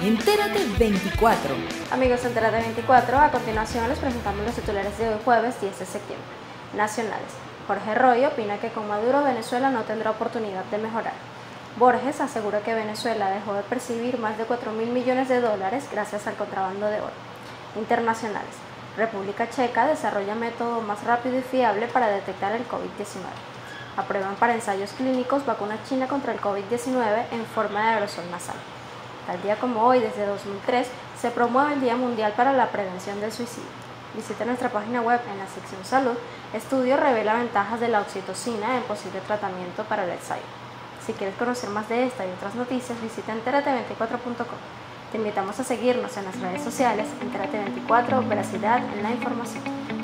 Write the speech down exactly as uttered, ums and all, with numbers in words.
Entérate veinticuatro. Amigos de Entérate veinticuatro, a continuación les presentamos los titulares de hoy jueves diez de septiembre. Nacionales. Jorge Roy opina que con Maduro Venezuela no tendrá oportunidad de mejorar. Borges asegura que Venezuela dejó de percibir más de cuatro mil millones de dólares gracias al contrabando de oro. Internacionales. República Checa desarrolla método más rápido y fiable para detectar el COVID diecinueve. Aprueban para ensayos clínicos vacuna china contra el COVID diecinueve en forma de aerosol nasal. Tal día como hoy, desde dos mil tres, se promueve el Día Mundial para la Prevención del Suicidio. Visita nuestra página web en la sección Salud. Estudio revela ventajas de la oxitocina en posible tratamiento para el Alzheimer. Si quieres conocer más de esta y otras noticias, visita entérate veinticuatro punto com. Te invitamos a seguirnos en las redes sociales. Entérate veinticuatro, veracidad en la información.